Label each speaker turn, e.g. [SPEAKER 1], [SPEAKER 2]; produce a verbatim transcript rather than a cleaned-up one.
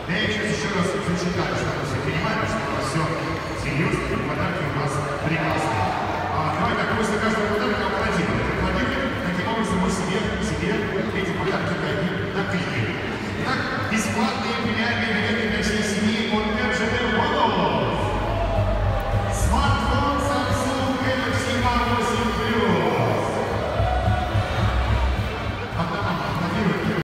[SPEAKER 1] Да я сейчас еще раз зачитаю, чтобы все понимали, что у нас все серьезно, и подарки у нас прекрасные.